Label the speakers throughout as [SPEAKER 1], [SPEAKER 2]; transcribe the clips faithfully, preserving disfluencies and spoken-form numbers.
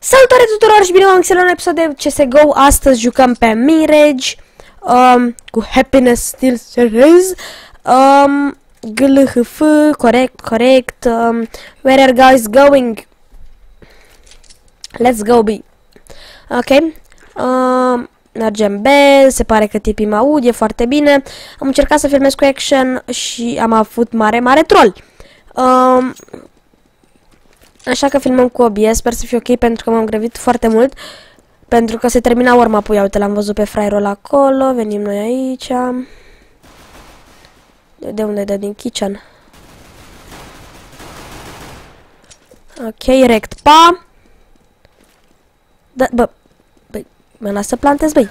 [SPEAKER 1] Salutare tuturor și bine v-am găsit la un episod de C S G O. Astăzi jucăm pe Mirage um, cu Happiness Steel Series. um, G L H F, corect, corect. um, Where are guys going? Let's go B. Ok. um, Mergem B, se pare că tipii mă aud, e foarte bine. Am încercat să filmez cu action și am avut mare, mare troll. um, Așa că filmăm cu O B S, sper să fie ok pentru că m-am grăbit foarte mult. Pentru că se termina warm-up-ul, uite, l-am văzut pe fraierul acolo, venim noi aici. De unde de din kitchen? Ok, rect pa. Da, bă, băi, mă las să plantez, băi.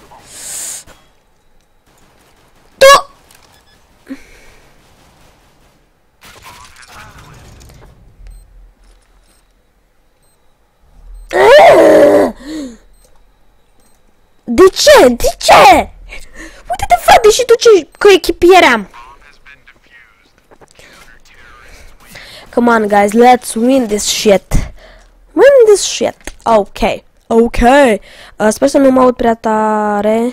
[SPEAKER 1] Tu! De ce? De ce? Uite-te, frate, și tu ce coechipier am. Come on, guys, let's win this shit. Win this shit. Ok. Ok. Uh, sper să nu mă aud prea tare.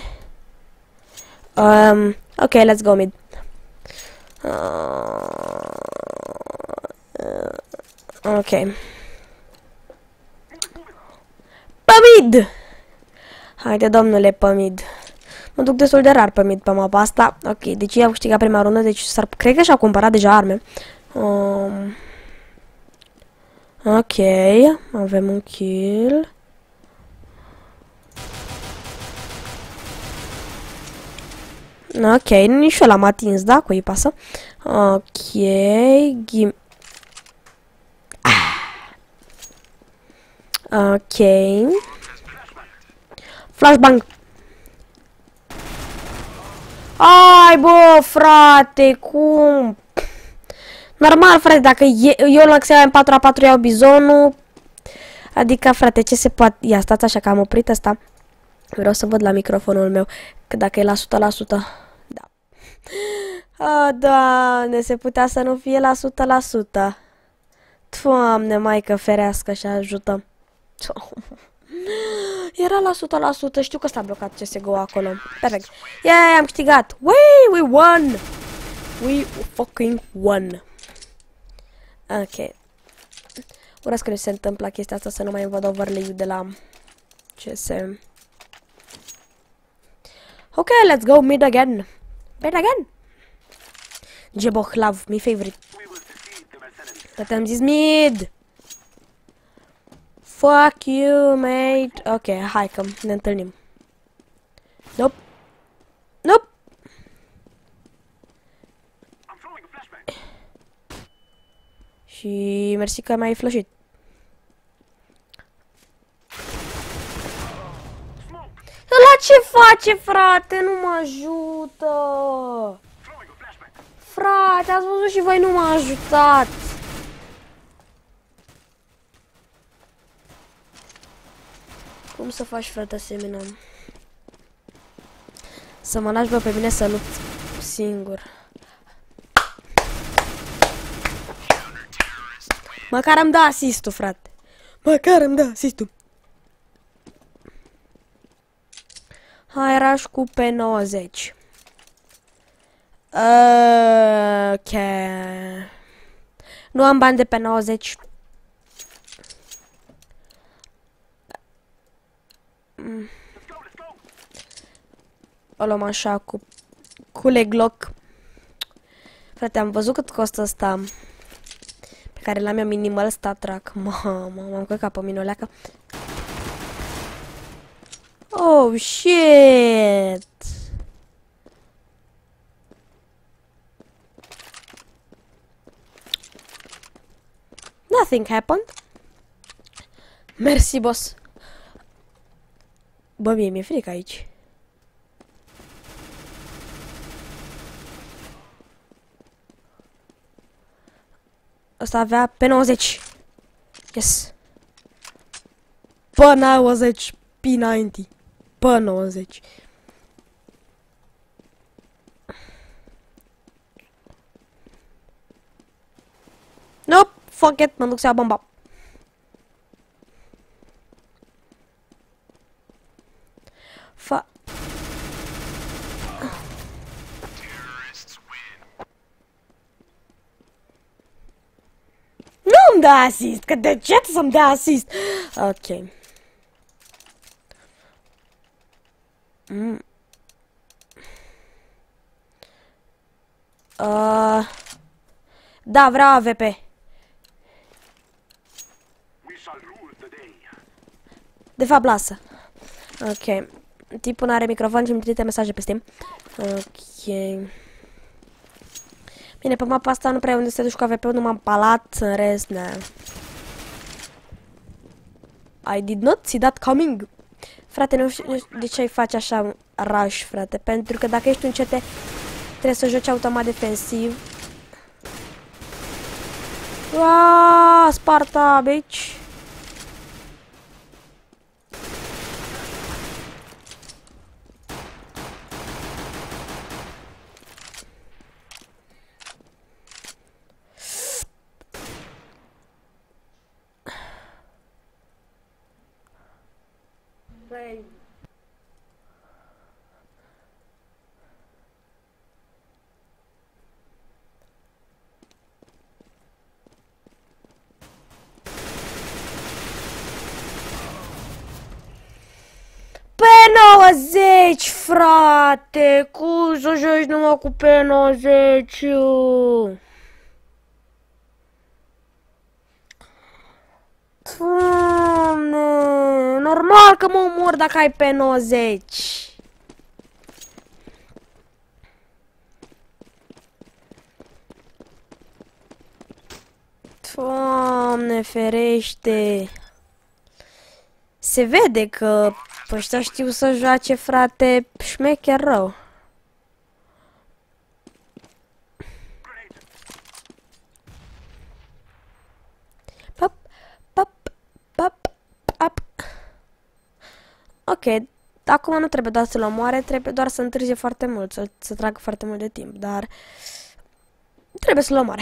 [SPEAKER 1] Um, ok, let's go mid. Uh, uh, ok. Pe mid! Haide, domnule, pe mid. Mă duc destul de rar pe mid pe mapa asta. Ok, deci i-am câștigat prima rundă, deci s-ar, cred că și-au cumpărat deja arme. Um, ok, avem un kill. Ok, nici eu l-am atins, da? Cui pasă? Ok, ghim... Ah. Ok. Flashbang. Ai, bă, frate, cum? Normal, frate, dacă e, eu la Xeam în patru la patru iau bizonul. Adică, frate, ce se poate... Ia, stați așa că am oprit asta. Vreau să văd la microfonul meu că dacă e la o sută la sută. Da. Oh, Doamne, se putea să nu fie la o sută la sută. Doamne, Maică ferească și ajută. Era la o sută la sută, știu că s-a blocat C S G O acolo. Perfect. Yeah, am câștigat. Wee, we won. We fucking won. Ok. Urăsc că nu se întâmplă chestia asta, să nu mai văd overlay-ul de la C S. Ok, let's go mid again. Mid again. Jebohlav, my favorite. Dar am zis mid. Fuck you, mate. Ok, hai că ne întâlnim. Nope. Nope. Și mersi că m-ai flushit. La ce face, frate? Nu mă ajută. Frate, ați văzut și voi, nu m-a ajutat. Cum să faci, frate, asemenea? Să mă lași, bă, pe mine să lupt singur. Măcar îmi dă asistul, frate. Măcar îmi dă asistul. Hai, raș cu P nouăzeci. Ok. Nu am bani de P nouăzeci. Mm. O luăm așa cu cule Glock. Frate, am văzut cât costă ăsta pe care l-am eu, minimal stat track. Mamă, m-am căcat pe mine o leacă. Oh, shit! Nothing happened. Mersi, boss. Bă, mie mi-e frică aici. Ăsta avea P nouăzeci. Yes. P nouăzeci. P nouăzeci. P nouăzeci. Nope. Fuck it. Mă duc să iau bomba. Fa... Nu-mi dă asist, că de ce să-mi dea asist? Ok. Mm. Uh, da, vreau A V P. De fapt, lasă. Ok. Tipul n-are microfon și îmi trimite mesaje pe Steam. Ok. Bine, pe mapa asta nu prea e unde să te duci cu A V P-ul, numai în palat, în rest, ne. I did not see that coming. Frate, nu știu, nu știu de ce ai face așa rush, frate. Pentru că dacă ești un C T, trebuie să joci automat defensiv. Aaaa, Sparta, bitch. Play. P nouăzeci, frate! Cum să joci numai cu P nouăzeci? Doamne, normal că mă omor dacă ai P nouăzeci. Doamne ferește. Se vede că ăștia știu să joace, frate, șmecher rău. Pop, pop, pop, pop. Ok, acum nu trebuie doar să-l omoare, trebuie doar să întârzie foarte mult, să, să tragă foarte mult de timp, dar trebuie să-l omoare.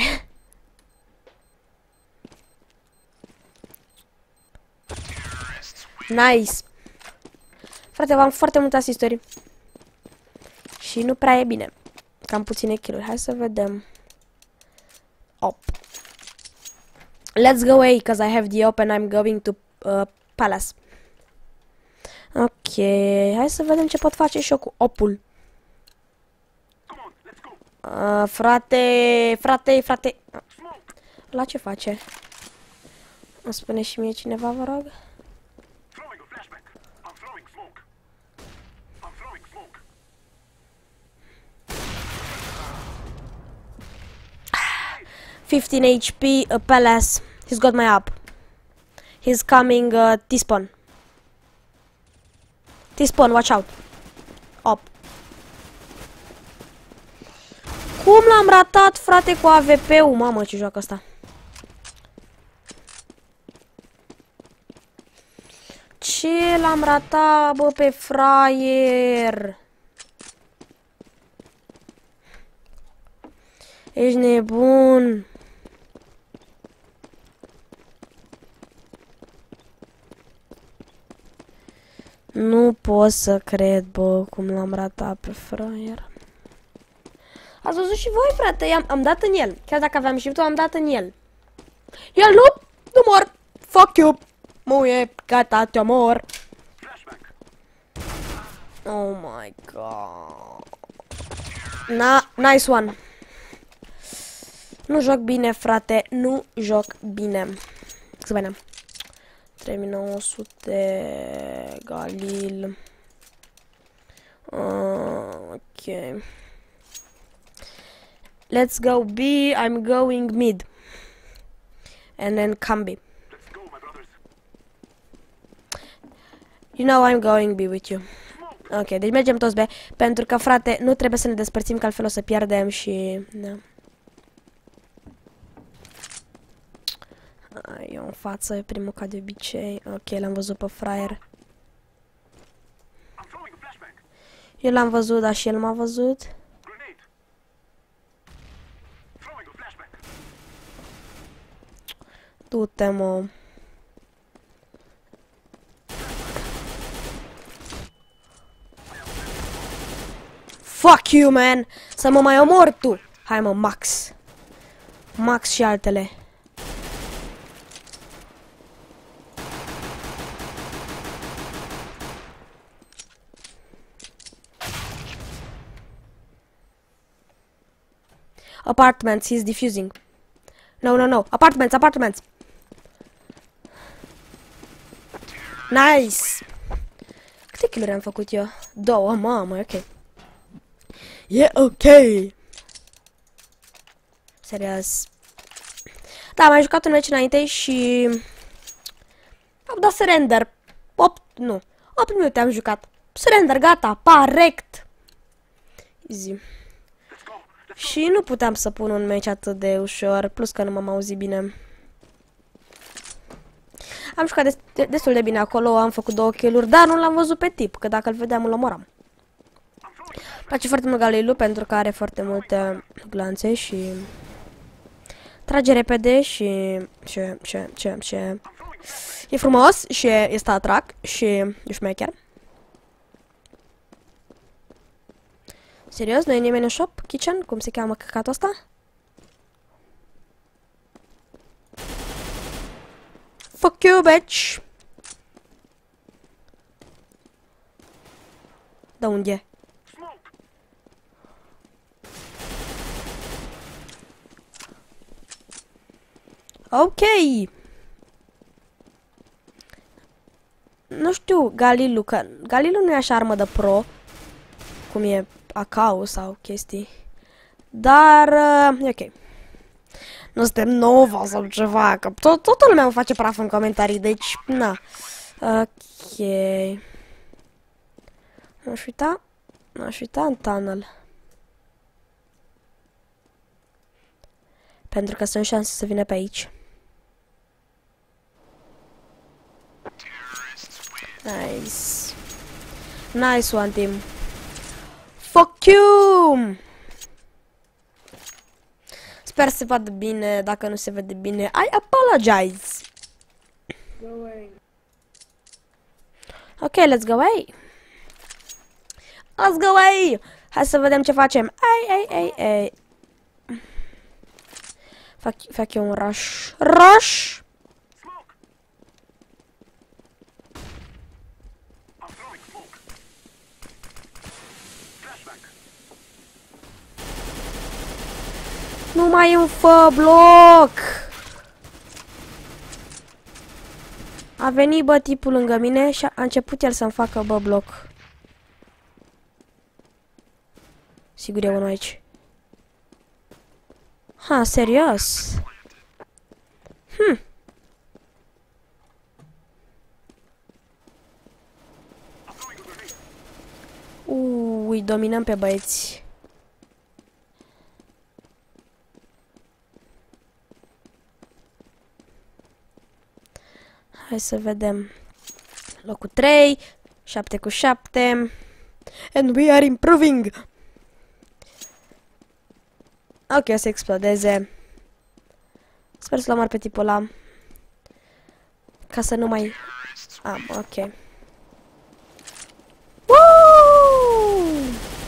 [SPEAKER 1] Nice! Frate, am foarte multe asisturi. Și nu prea e bine. Cam puține kill-uri. Hai să vedem. Op. Let's go away, because I have the op and I'm going to uh, Palace. Ok, hai să vedem ce pot face și eu cu opul. Uh, frate, frate, frate. La ce face? Îmi spune și mie cineva, vă rog? fifteen H P, a Palace. He's got my up. He's coming, uh, T-spawn. T-spawn, watch out. Up. Cum l-am ratat, frate, cu A V P-ul? Mamă, ce joacă ăsta. Ce l-am ratat, bă, pe fraier? Ești nebun. Nu pot să cred, bă, cum l-am ratat pe fraier. Ați văzut și voi, frate? Am, am dat în el. Chiar dacă aveam shift-ul, am dat în el. El nu, nu mor. Fuck you. Muie, gata, te omor. Oh my god. Na, nice one. Nu joc bine, frate. Nu joc bine. Să vedem. trei mii nouă sute Galil. Uh, ok. Let's go B. I'm going mid. And then come B. You know I'm going B with you. Ok, deci mergem toți B. Pentru că, frate, nu trebuie să ne despărțim, că altfel o să pierdem și... Da. Eu în față, primul ca de obicei. Ok, l-am văzut pe fraier. Eu l-am văzut, dar și el m-a văzut. Du-te, mă. Fuck you, man! Să mă mai omori tu! Hai, mă, Max. Max și altele. Apartments, he's defusing. No, no, no. Apartments, apartments. Nice! Câte kill-uri am făcut eu? Două, mamă, ok. E ok. Serios. Da, am mai jucat un meci înainte și... am dat surrender. opt, nu. opt minute am jucat. Surrender, gata, parect. Easy. Și nu puteam să pun un meci atât de ușor, plus că nu m-am auzit bine. Am jucat des de destul de bine acolo, am făcut două kill-uri, dar nu l-am văzut pe tip, că dacă îl vedeam îl omoram. Îmi place foarte mult Galilul pentru că are foarte multe glanțe și trage repede și și și și, și e frumos și este atrac și e șmecher. Serios? Nu e nimeni în shop? Kitchen? Cum se cheamă căcatul ăsta? Fuck you, bitch! Da unde e? Ok! Nu știu, Galilu, că Galilu nu e așa armă de pro, cum e A K U sau chestii. Dar, uh, e ok. Nu suntem Nova sau ceva, că tot, toată lumea îmi face praf în comentarii, deci, na. Ok. M-aș uita, m-aș uita în tunnel. Pentru că sunt șanse să vină pe aici. Nice. Nice one, team. Fuck you! Sper să se vadă bine, dacă nu se vede bine, I apologize.
[SPEAKER 2] Go away.
[SPEAKER 1] Ok, let's go away. Let's go away! Hai să vedem ce facem. Ai, ai, ai, ai. Fac, fac eu un rush. Rush! Nu mai îmi fă bloc! A venit, bă, tipul lângă mine și a început el să-mi facă, bă, bloc. Sigur e unul aici. Ha, serios? Hm. Uuu, îi dominăm pe băieți. Hai să vedem. Locul trei, șapte cu șapte. And we are improving. Ok, o să explodeze. Sper să-l omor pe tipul ăla. Ca să nu mai... Am, ah, ok. Woo!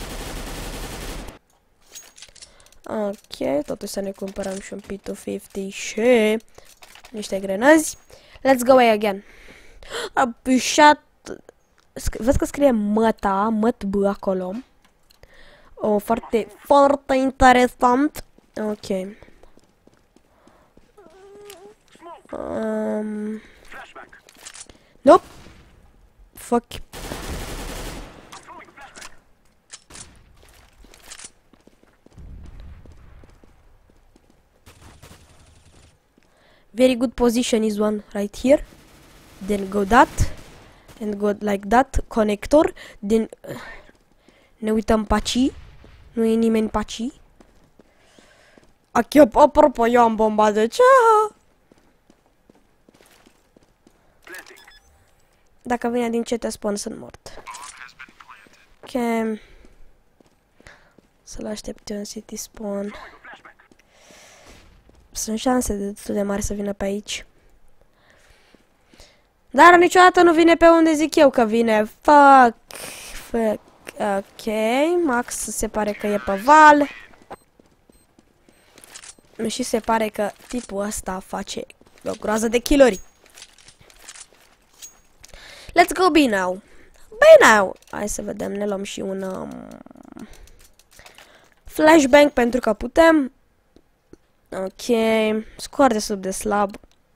[SPEAKER 1] Ok, totuși să ne cumpărăm și un P două cincizeci și niște grenăzi. Let's go away again. A pișat... Vezi că scrie măta, măt B acolo. O, foarte, foarte interesant. Ok. Um... Nope. Fuck. Very good position is one right here. Then go that. And go like that. Connector. Then... Ne uităm paci. Nu e nimeni paci. Apropo, eu am bomba de ce? Dacă vine din ce te spun, sunt mort. Ok. Să-l aștept eu în city spawn. Sunt șanse destul de mari să vină pe aici. Dar niciodată nu vine pe unde zic eu că vine. Fuck. Fuck. Ok, Max se pare că e pe val. Și se pare că tipul ăsta face o groază de kill-uri. Let's go B now. B now. Hai să vedem, ne luăm și un um, flashbang pentru că putem. Ok, scor de sub de slab.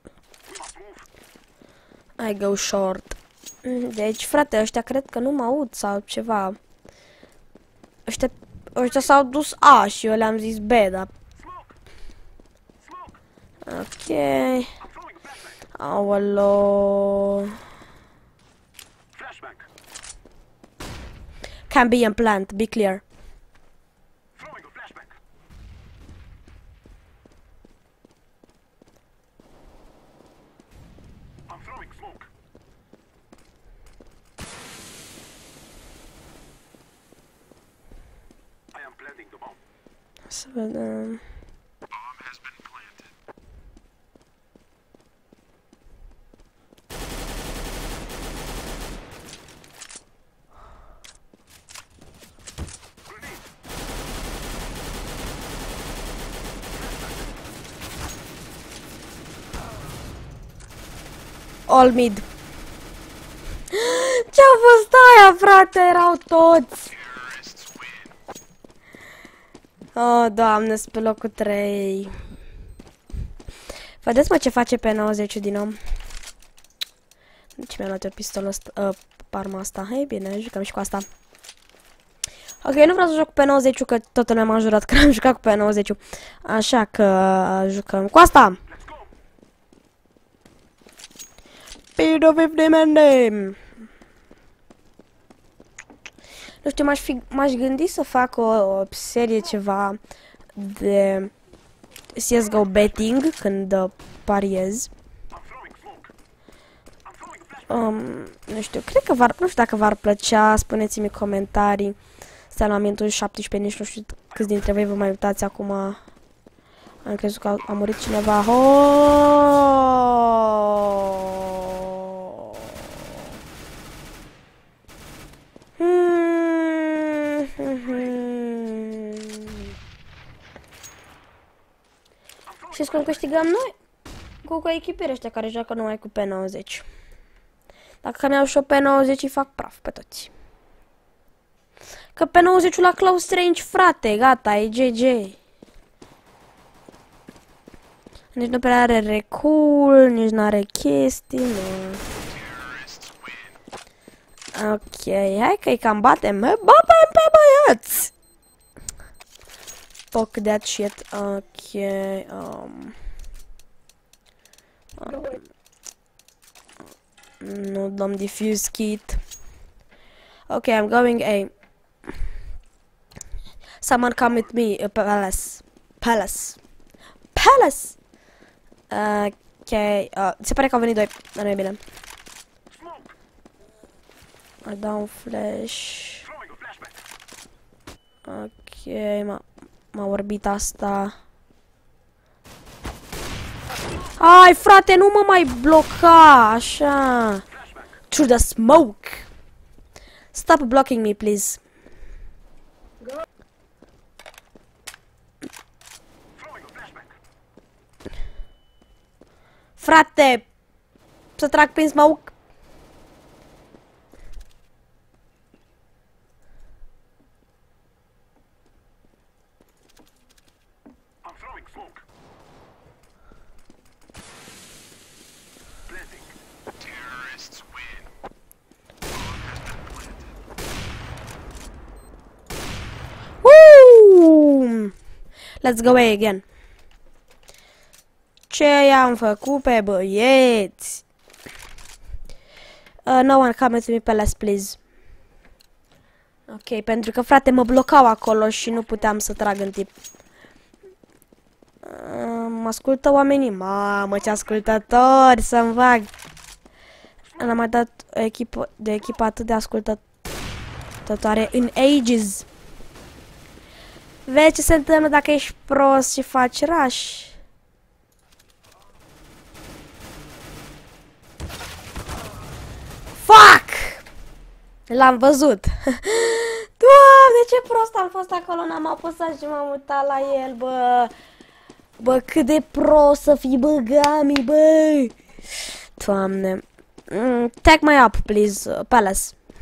[SPEAKER 1] I go short. Deci, frate, ăștia cred că nu mă aud sau ceva. Ăștia, ăștia s-au dus A și eu le-am zis B, dar... Ok. Aolo. Can be in plant, be clear. Să vedem. All mid. Ce-a fost aia, frate? Erau toți. Oh, Doamne, sunt pe locul trei. Vedeți, mă, ce face P nouăzeci din om. Deci mi-am luat eu pistolul ăsta, uh, arma asta. Hei, bine, jucăm și cu asta. Ok, nu vreau să joc cu P nouăzeci, că totul mi-am jurat că am jucat cu P nouăzeci. Așa că uh, jucăm cu asta. Pido fifty mende. Nu știu, m-aș fi, m-aș gândi să fac o, o serie ceva de C S G O betting când uh, pariez. Um, nu știu, cred că v-ar, nu știu dacă v-ar plăcea, spuneți-mi în comentarii. Stai la minutul șaptesprezece, nici nu știu câți dintre voi vă mai uitați acum. Am crezut că a, a murit cineva. Oh! Știți cum câștigăm noi? Cu, cu echipele ăștia care joacă numai cu P nouăzeci. Dacă mi-au și o P nouăzeci, îi fac praf pe toți. Că P nouăzeci-ul la close range, frate, gata, e G G. Nici nu prea are recul, nici nu are chestii, nu. Ok, hai că-i cam batem. Batem pe băieți! Fuck that shit. Ok, um... um nu dăm diffuse kit. Ok, I'm going A. Someone come with me, uh, palace. Palace. Palace! Ok, uh, se pare că au venit doi, dar nu e bine. Îi dau un flash. Ok, m-a orbit asta. Ai, frate, nu mă mai bloca, așa. Through the smoke. Stop blocking me, please. Frate, să trag prin smoke. Let's go away again. Ce i-am făcut pe băieți? Uh, no one come with me, palace, please. Ok, pentru că, frate, mă blocau acolo și nu puteam să trag în tip. Uh, mă ascultă oamenii? Mamă, ce ascultători să-mi vag. N-am mai dat o echipă, de echipă atât de ascultătoare în ages. Vezi ce se întâmplă dacă ești prost și faci rush. Fuck! L-am văzut. Doamne, ce prost am fost acolo, n-am apăsat și m-am mutat la el, bă. Bă, cât de prost să fii, bă, Gami, bă. Doamne. Mm, take my up, please, uh, Palace.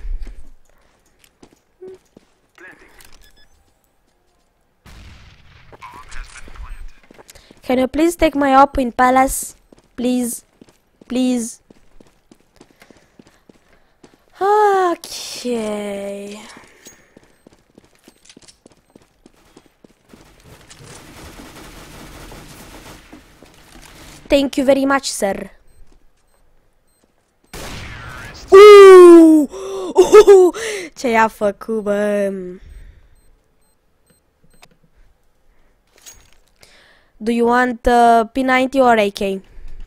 [SPEAKER 1] Can you please take my up in Palace? Please. Please. Okay. Thank you very much, sir. Uh! Uh! Ce i-a făcut, bă? Do you want uh, P ninety or A K?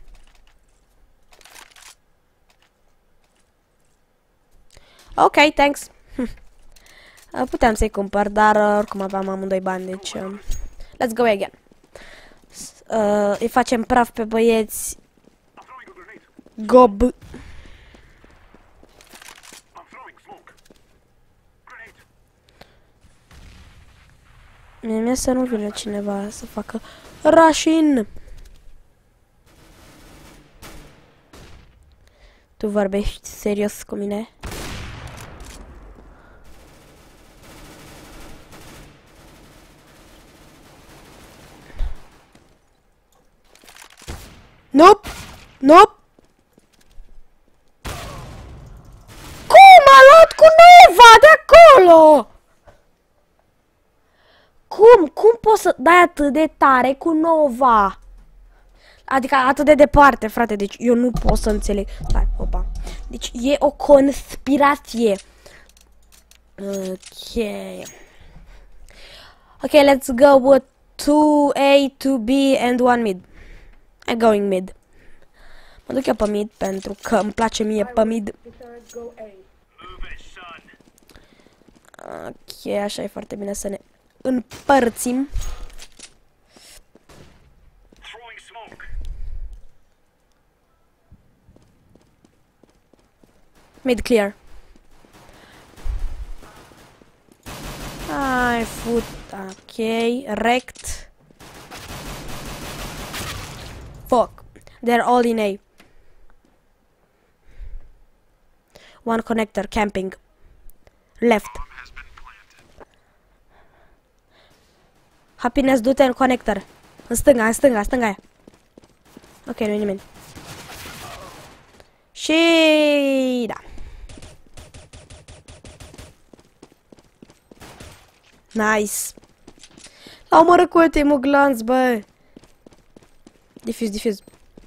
[SPEAKER 1] Ok, thanks. Puteam să-i cumpăr, dar uh, oricum aveam amândoi bani, deci... Uh, let's go again. Uh, îi facem praf pe băieți. Gob. Mie să nu vină cineva să facă rush-in. Tu vorbești serios cu mine? Nope! Nope! Cum a luat cu Nova de acolo? Cum? Cum poți să dai atât de tare cu Nova? Adică atât de departe, frate, deci eu nu pot să înțeleg. Stai, opa. Deci e o conspirație. Ok. Ok, let's go with two A, two B and one mid. I'm going mid. Mă duc eu pe mid pentru că îmi place mie pe mid. Ok, așa e foarte bine să ne împărțim. Mid clear. Ai fut. Ok, rect. Fuck. They're all in A. One connector camping. Left. Happiness, du-te în connector. În stânga, în stânga, în stânga aia. Ok, nu-i nimeni. Și... da. Nice. L-au omorât cu ultimul glanț, bă. Diffuse, diffuse.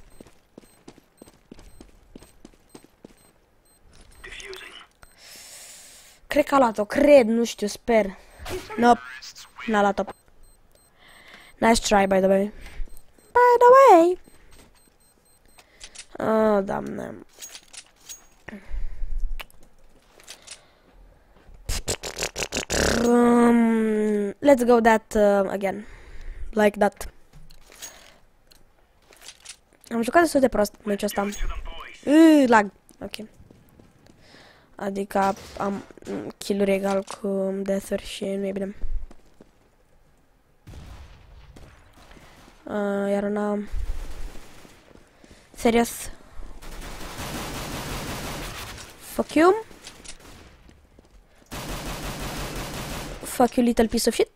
[SPEAKER 1] Cred că a luat-o, cred, nu știu, sper. Nope, n-a luat-o. Nice try, by the way. By the way. Oh, doamne. Um, let's go that uh, again. Like that. Am jucat destul de prost meciul ăsta. Uh, lag. Ok. Adică am kill-uri egal cu death-uri și nu e bine. Uh, iar una... Serios? Fuck you. Fuck you, little piece of shit.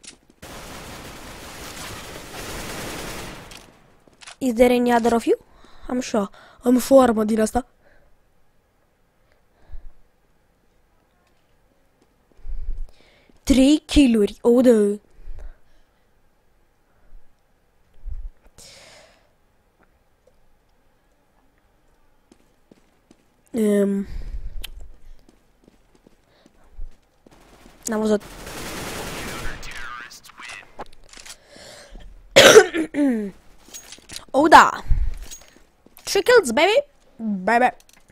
[SPEAKER 1] Is there any other of you? Am sure. Am și o armă din asta. Trei kill-uri. Oh, da. Um. N-am văzut. Oh, da. Three kills, baby. Baby.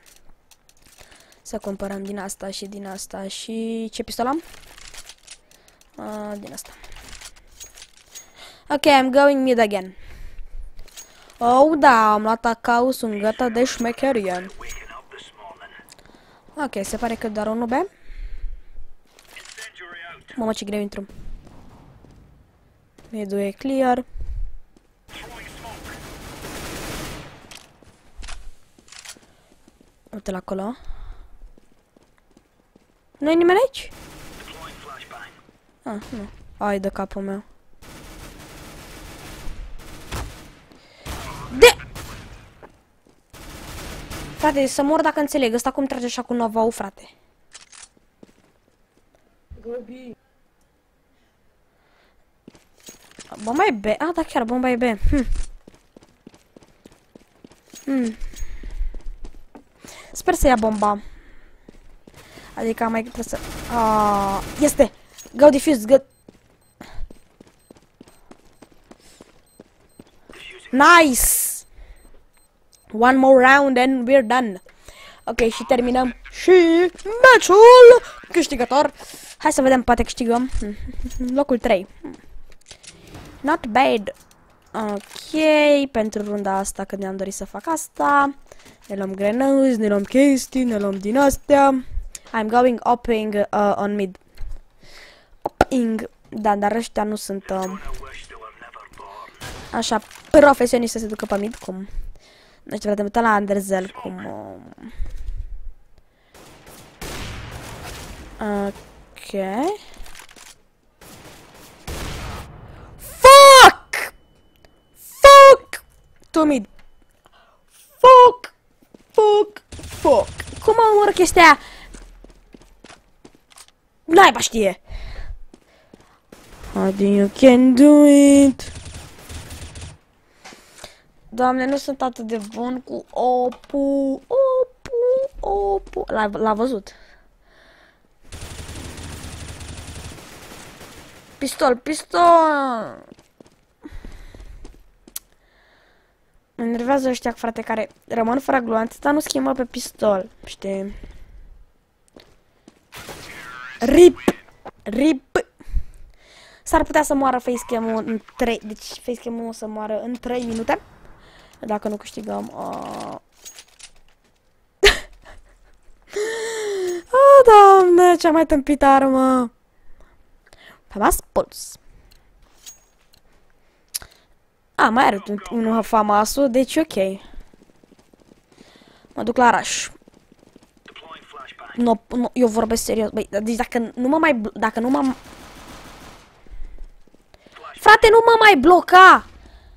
[SPEAKER 1] Să cumpărăm din asta și din asta și... ce pistol am? Uh, din asta. Ok, I'm going mid again. Oh, da, am luat acau, sunt gata de șmecherie. Ok, se pare că doar unul B. Mamă, ce greu intru. Medul e clear. Uite-l acolo. Nu-i nimeni aici? Ah, nu. Ai de capul meu. De... Frate, să mor dacă înțeleg. Ăsta cum trage așa cu Nova-ul, frate?
[SPEAKER 2] Go B.
[SPEAKER 1] Bomba e B. Ah, da, chiar, bomba e B. Hm. Hm. Sper să ia bomba. Adică mai trebuie să... Ah, este! Go defuse, go... Nice! One more round and we're done. Ok, și terminăm și meciul câștigător. Hai să vedem, poate câștigăm. Locul trei. Not bad. Ok, pentru runda asta, când ne-am dorit să fac asta, ne luăm grenades, ne luăm chestii, ne luăm din astea. I'm going upping uh, on mid. Upping. Da, dar ăștia nu sunt uh, așa profesioniști să se ducă pe mid, cum... Nu știu, vedem la Underzel, cum... Uh... Ok... Fuck! Fuck! To mid. Fuck! Fuck! Fuck! Cum am omorât chestia aia? Naiba știe! How do you can do it? Doamne, nu sunt atât de bun cu opu, opu, opu. L-a văzut. Pistol, pistol! Mă enervează ăștia, frate, care rămân fără gloanțe, dar nu schimbă pe pistol, știi? Rip! Rip! S-ar putea să moară facecam-ul în trei... Deci facecam-ul o să moară în trei minute. Dacă nu câștigăm... Uh... oh, Doamne, cea mai tâmpită armă! Famas Puls. A, mai are unul Famasul, deci ok. Mă duc la Rush. Nu, nu, eu vorbesc serios. Băi, deci dacă nu mă mai... Dacă nu mă... Frate, nu mă mai bloca!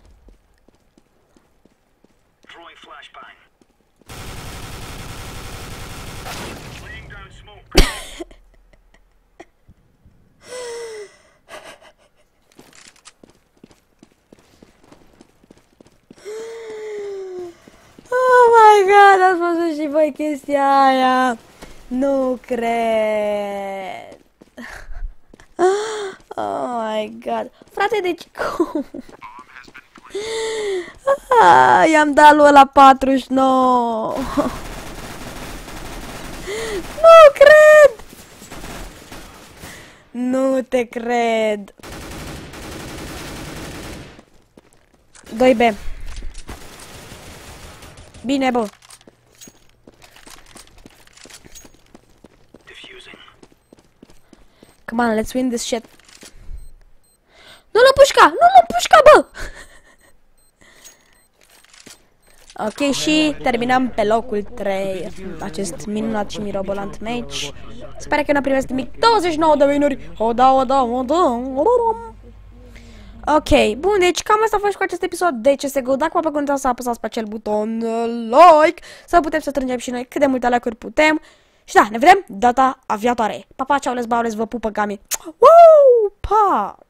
[SPEAKER 1] Oh my god, ați văzut și voi chestia aia. Nu cred. Oh my god. Frate, deci cum? Ah, i-am dat lui ăla patruzeci și nouă. Nu cred. Nu te cred. doi B. Bine, bă. Come on, let's win this shit. Nu-l împușca! Nu-l împușca, bă! Ok, și terminăm pe locul trei acest minunat și mirobolant match. Sper că nu primesc nimic. douăzeci și nouă de win-uri. O da, o da, o da, o da. Ok, bun, deci cam asta a fost cu acest episod de C S G O. Dacă v-a plăcut, nu să apăsați pe acel buton like, să putem să strângem și noi cât de multe like-uri putem. Și da, ne vedem data aviatoare. Pa, pa, ceau, les, bau, les, vă pupă, gami. Wow, pa!